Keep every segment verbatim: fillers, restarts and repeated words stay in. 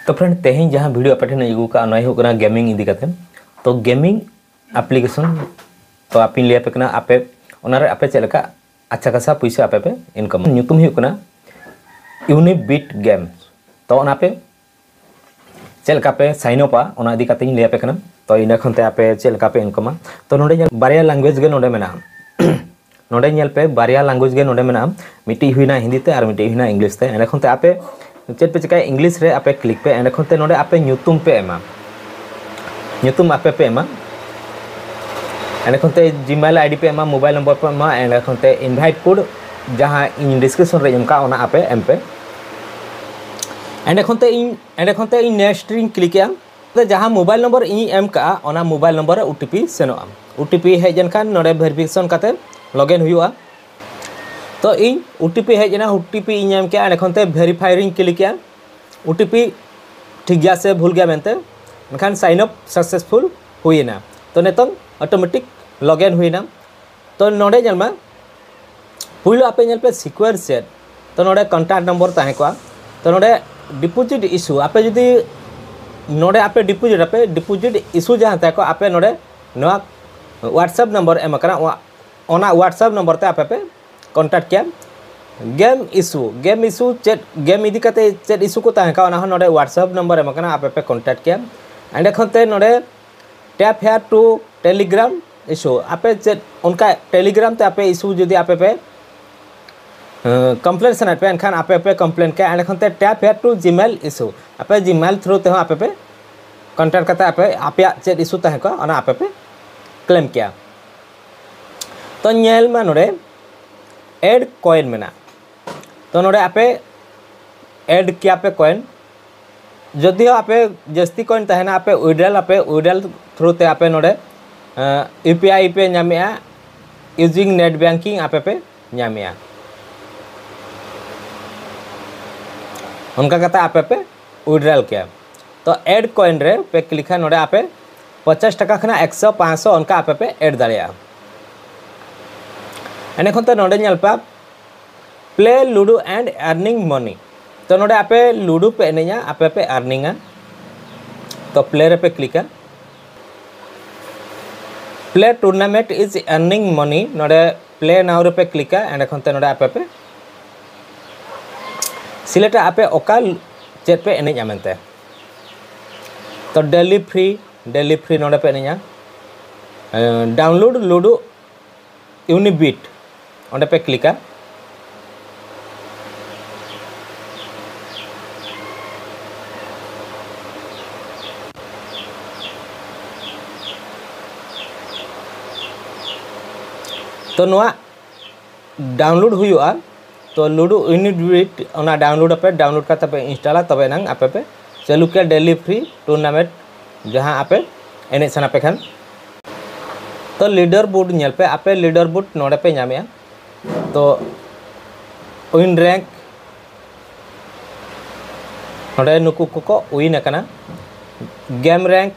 तो फ्रेंड तेहन जहाँ वीडियो आप अगू का होना गेमिंग इदी करते तो गेमिंग एप्लीकेशन तो आप लिया पे आपे उनारे आपे चलका अच्छा खासा पैसा आपे पे इनकम नुतुम होना यूनिबिट गेम्स तो पे चलका पे साइन अपा उना इदी करते लिया पे तो इन खनते आपे चलका पे इनकम तो नोडे बारिया लैंग्वेज गे नोडे मेना नोडे नेल पे बारिया लैंग्वेज गे नोडे मेना मिट्टी हुईना हिंदी ते और मिट्टी हुईना इंग्लिश ते एने खनते आपे चेक पे चिका इंग्लिश रे आपे क्लिक पे एने खनते नोडे आपे नुतुम पे एमा नुतुम आपे पे एमा एने खनते जीमेल आईडी पे एमा मोबाइल नंबर पे एमा एने खनते इनवाइट कोड जहां इन डिस्क्रिप्शन रे एमका ओना आपे एम पे एने खनते इन एने खनते इन नेक्स्ट रिंग क्लिक या तो जहां मोबाइल नंबर इन एम का ओना मोबाइल नंबर ओटीपी सेनोआ ओटीपी हेजन खान नोडे वेरिफिकेशन काते लॉगिन हुआ तो इन ओटीपी हेजना ओटीपी इन एम के एने खनते वेरीफाई रिंग क्लिक या ओटीपी ठीक गया से भूल गया मेनते खान साइन अप सक्सेसफुल हुईना तो नेतन ऑटोमेटिक लॉगिन हुईना तो नोडे जलमा पुइलो आपे नेल पे सिक्योर सेट तो नोडे कांटेक्ट नंबर ताहे को तो नोडे डिपॉजिट इशू आपे जदी नोडे आपे डिपॉजिट आपे डिपॉजिट इशू जहां ताहे को आपे नोडे नवा व्हाट्सएप नंबर एम करा ओना व्हाट्सएप नंबर ते आपे पे कांटेक्ट किया game issue game issue chat game इदी कते चेट इशू को ताहे का ओना नोडे व्हाट्सएप नंबर एम करा आपे पे कांटेक्ट किया एंड खनते नोडे tap here to Telegram issue आपे चेट उनका टेलीग्राम ते आपे इशू जदी आपे पे कंप्लेन सना पे एनखान आपे पे कंप्लेन के एंड खनते tap here to Gmail issue आपे जीमेल थ्रू ते आपे पे कांटेक्ट करते आपे आपे चेट इशू ताहे का ओना आपे पे क्लेम किया तो नेल मा नोडे एड कॉइन मेना तो नोडे आपे एड किया पे कॉइन जदि आपे जस्ती कॉइन तहना आपे विड्रॉल आपे विड्रॉल थ्रू ते आपे नोडे यूपीआई पे नामिया यूजिंग नेट बैंकिंग आपे पे नामिया उनका कहता आपे पे विड्रॉल किया तो एड कॉइन रे पे क्लिक है नोडे आपे पचास टका खना एक सौ पाँच सौ उनका आपे पे एड दाड़िया एने खनते नोडे नेलपा play Ludo and earning money तो नोडे आपे लूडो पे एनेया आपे पे अर्निंगा तो प्ले रे पे क्लिका play tournament is earning money नोडे प्ले नाउ रे पे क्लिका एंड खनते नोडे आपे पे सिलेक्ट आपे ओका चेट पे एनेया मेनते तो डेली फ्री डेली फ्री नोडे पे एनेया डाउनलोड लूडो यूनिबिट ओंडे पे क्लिका तो नोआ डाउनलोड हुआ तो लूडो यूनिबिट ओना डाउनलोड पे डाउनलोड करते पे इंस्टॉल तबे नंग आपे पे चालू के डेली फ्री टूर्नामेंट जहां आपे एने सना पे खान तो लीडर बोर्ड नेल पे आपे लीडर बोर्ड नोडे पे नामिया तो विन रैंक नोडे नुकु को विन अकना गेम रैंक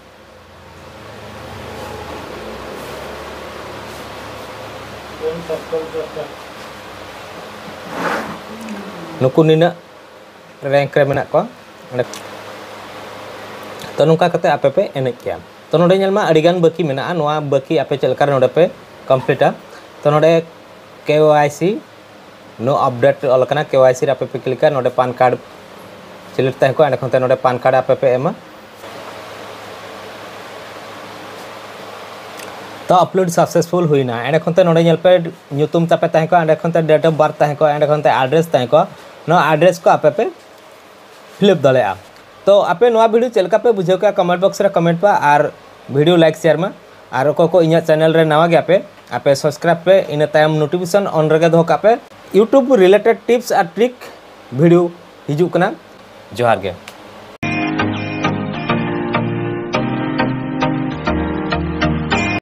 नुकु निना रैंक रे मेना को तो नुका कते आपे पे एने किया तो नोडे नेलमा अडिगान बाकी मेना नोआ बाकी आपे चलका नोडे पे कंप्लीटा तो नोडे केवाईसी नो अपडेट अलकना केवाईसी रे आपे पे क्लिक कर नोडे पान कार्ड सिलेक्ट ताहे को एने खनते नोडे पान कार्ड आपे पे एमा तो अपलोड सक्सेसफुल हुईना एने खनते नोडे नेल पे नुतुम तापे ताहे को एने खनते डेट ऑफ बर्थ ताहे को एने खनते एड्रेस ताहे को नो एड्रेस को आपे पे फिलअप दलेआ तो आपे नोआ वीडियो चलका पे बुझे का कमेंट बॉक्स रे कमेंट पा और वीडियो लाइक शेयर में और को को इना चैनल रे नवा गया पे आपे सब्सक्राइब पे इन टाइम नोटिफिकेशन ऑन रगे दो का पे यूट्यूब रिलेटेड टिप्स और ट्रिक वीडियो हिजू कना जोहार गे।